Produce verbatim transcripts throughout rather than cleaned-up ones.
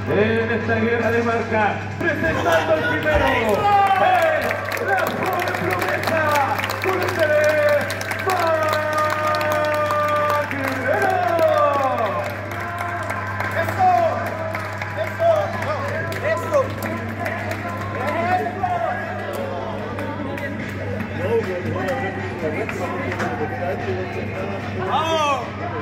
en esta guerra de marca, presentando el primero, es la joven promesa, con ustedes, Sangrientos. ¡Eso! ¡Eso! ¡Eso! ¡Vamos!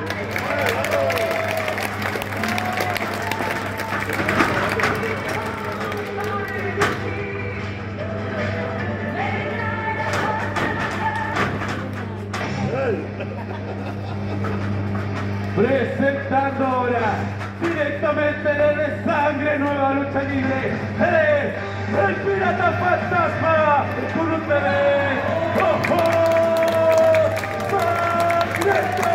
Presentando ahora, directamente desde Sangre Nueva Lucha Libre, él es el Pirata Fantasma, con ustedes, Ojos, Sangrientos.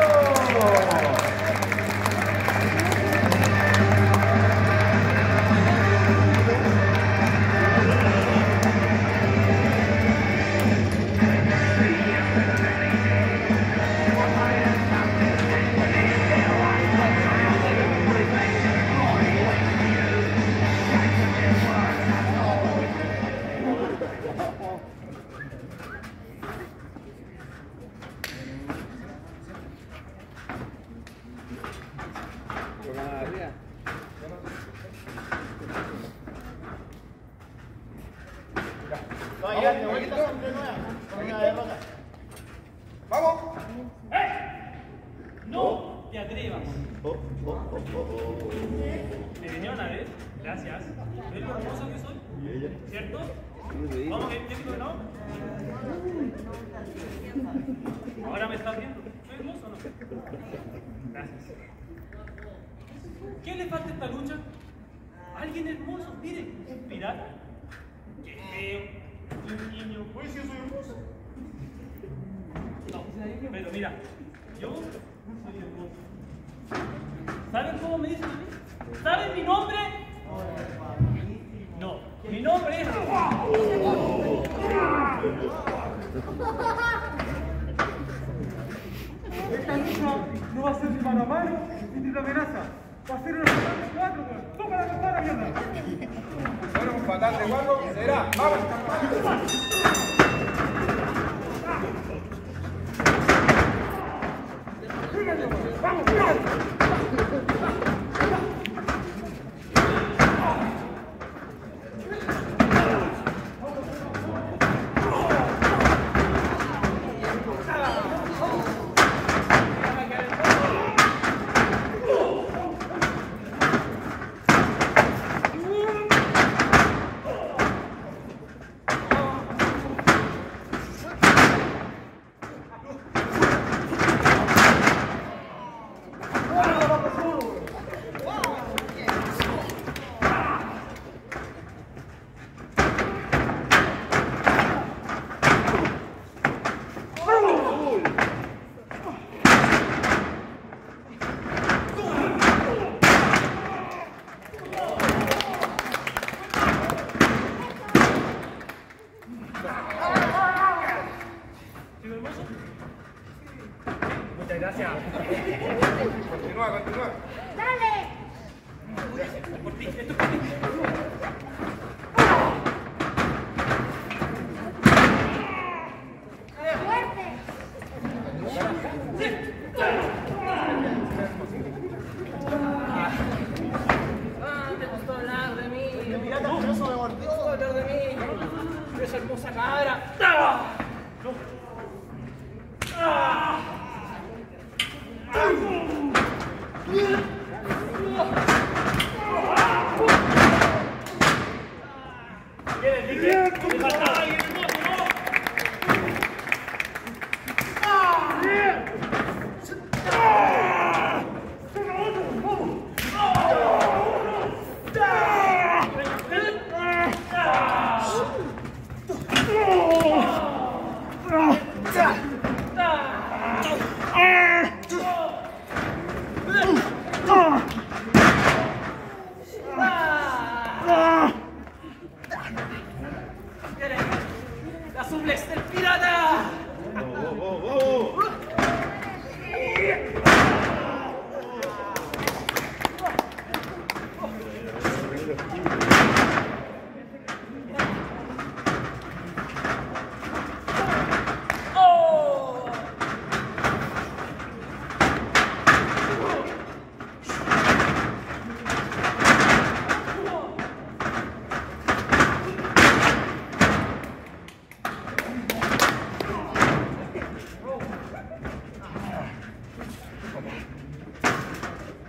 ¡Vamos! ¡Eh! ¡No te atrevas! ¿Te venía una vez? Gracias. ¿Ves lo hermoso que soy? ¿Cierto? Vamos, que yo digo que no. Ahora me estás viendo. ¿Soy hermoso o no? Gracias. ¿Qué le falta a esta lucha? Alguien hermoso, mire, un pirata. Qué feo. Un niño. Pues si yo soy hermoso. No, pero mira, yo soy hermoso. ¿Saben cómo me dicen a mí? ¿Saben mi nombre? No, mi nombre es... Esta lucha no va a ser ni mano a mano ni de amenaza. Va a ser una fatal de cuatro. ¡Toma la campana, mierda! Bueno, un fatal de cuatro será. ¡Vamos! ¡Vamos, vamos! Muchas gracias. Continúa, continúa. ¡Dale! Por ti, esto es por ti. ¡Fuerte! Ah, te gustó hablar de mí. El pirata asqueroso me mordió. Te gustó hablar de mí. Esa hermosa cabra. ¿Qué les dije? ¡Me faltaba alguien hermoso, no! ¡Ah!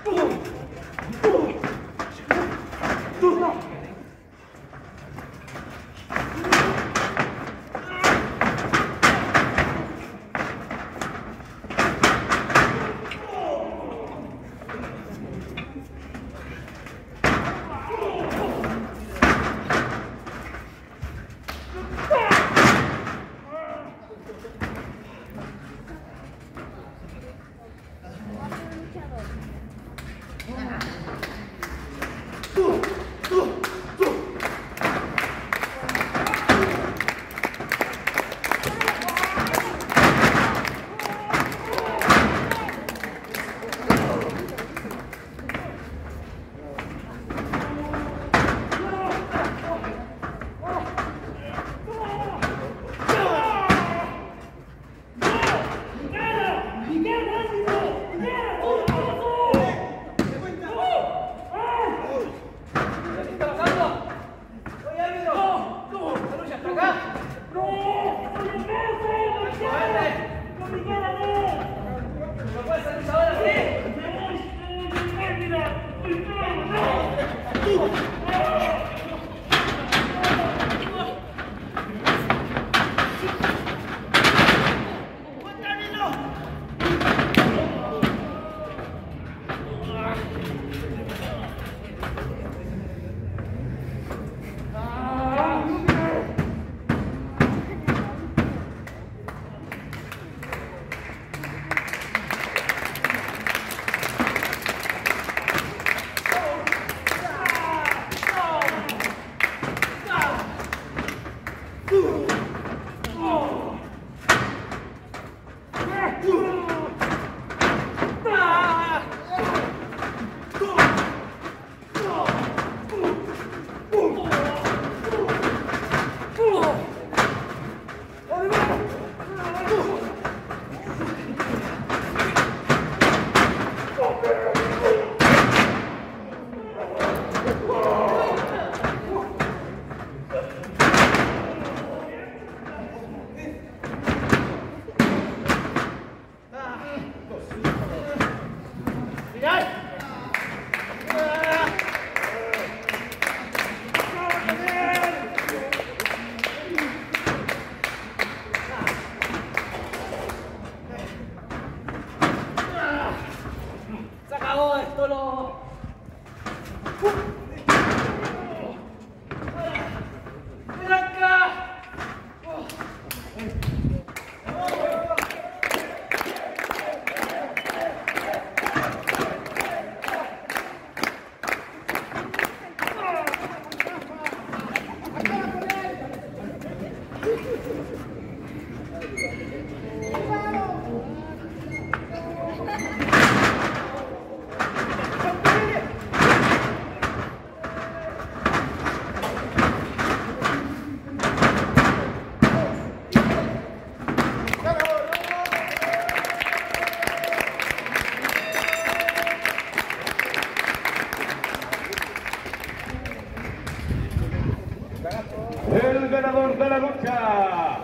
El ganador de la lucha,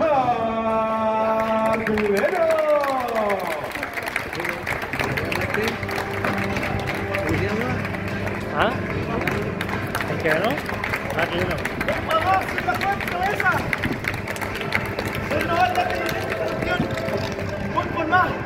Nag Lucha. ¿Ah? ¿El que ganó? Ah, que ganó. ¡Vamos, sin la cabeza! ¡Soy una banda que no tiene campeón! ¡Voy por más!